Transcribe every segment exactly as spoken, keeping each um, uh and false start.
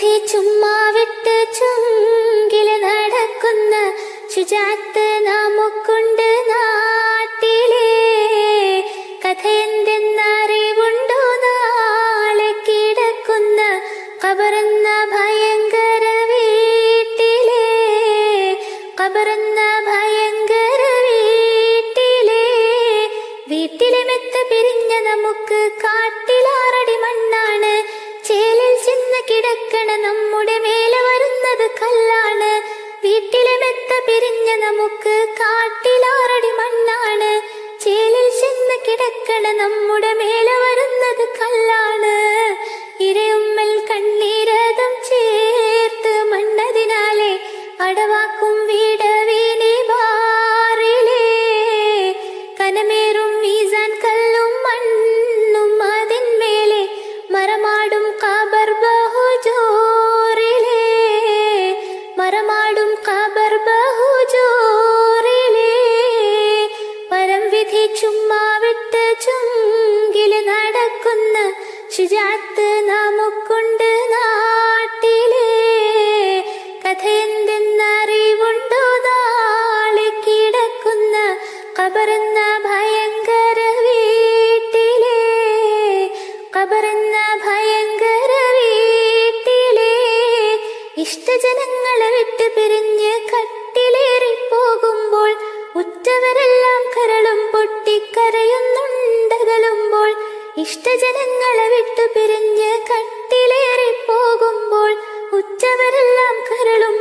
വിധി ചുമ്മാ വിട്ട് ചുങ്കില് നടക്കുന്ന ശുചാത്ത് നമുക്കുണ്ട് നാട്ടിലെ. കഥ എന്തെന്നറിവുണ്ടോ നാളെ കിടക്കുന്ന ഖബറെന്ന ഭയങ്കര വീട്ടിലെ. ഖബറെന്ന ഭയങ്കര വീട്ടിലെ. വീട്ടിലെ മെത്ത പിരിഞ്ഞ നമുക്ക് കാട്ടിലാറടി മണ്ണാണ്. ചേലിൽ ചെന്ന് കിടക്കണ നമ്മുടെ മേലെ വരുന്നത് കല്ലാണ്. വീട്ടിലെ മെത്ത പിരിഞ്ഞ നമുക്ക് കാട്ടിലാറടി മണ്ണാണ്. ചേലിൽ ചെന്ന് കിടക്കണ നമ്മുടെ മേലെ വരുന്നത് കല്ലാണ്. ഇരയുമ്മൽ കണ്ണീരതം ചേർത്ത് മണ്ണതിനാലെ അടവാക്കും വീടവീനി ബാറിലെ. കനമേറും മീസാൻ കല്ലും മണ്ണും അതിന്മേലെ മറമാടും ഖബർ ബഹുജോറിലെ. മറമാടും ഖബർ ബഹുജോറിലെ. പരം വിധി ചുമ്മാ വിട്ട് ചുങ്കില് നടക്കുന്ന ശുചാത്ത് നമുക്കുണ്ട് നാട്ടിലെ. കഥ എന്തെന്നറിവുണ്ടോ നാളെ കിടക്കുന്ന ഖബറെന്ന ഭയങ്കര വീട്ടിലെ. ഖബറെന്ന ഭയങ്കര വീട്ടിലെ. ഇഷ്ടജനങ്ങളെ വിട്ട് പിരിഞ്ഞ് കട്ടിലേറി പോകുമ്പോൾ ഉറ്റവരെല്ലാം കരളും പൊട്ടിക്കരയുന്നുണ്ടകലുമ്പോൾ. ഇഷ്ടജനങ്ങളെ വിട്ടു പിരിഞ്ഞ് കട്ടിലേറി പോകുമ്പോൾ ഉറ്റവരെല്ലാം കരളും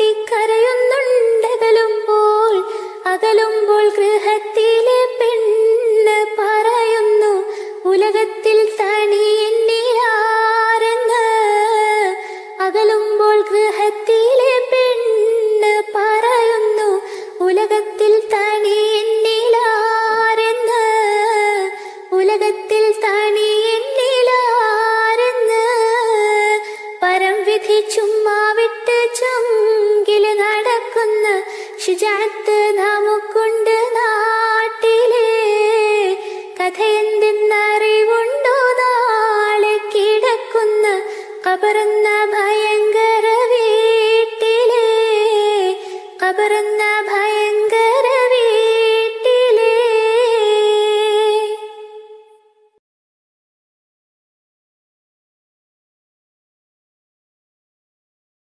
പൊട്ടിക്കരയുന്നുണ്ടകലുമ്പോൾ. അകലുമ്പോൾ ഗൃഹത്തിലെ പെണ്ണ് പറയുന്നു ഉലകത്തിൽ തനി എന്നിലാരെന്ന്. അകലുമ്പോൾ ഗൃഹത്തിലെ പെണ്ണ് പറയുന്നു ഉലകത്തിൽ തനി എന്നിലാരെന്ന്. ഉലകത്തിൽ തനി എന്നിലാരെന്ന്. പരം വിധി ചുമ്മാ വിട്ട് ചുങ്കില് നടക്കുന്ന ശുചാത്ത് നമുക്കുണ്ട് നാട്ടിലെ. കഥ എന്തെന്നറിവുണ്ടോ നാളെ കിടക്കുന്ന ഖബറെന്ന ഭയങ്കര വീട്ടിലെ. ഖബറെന്ന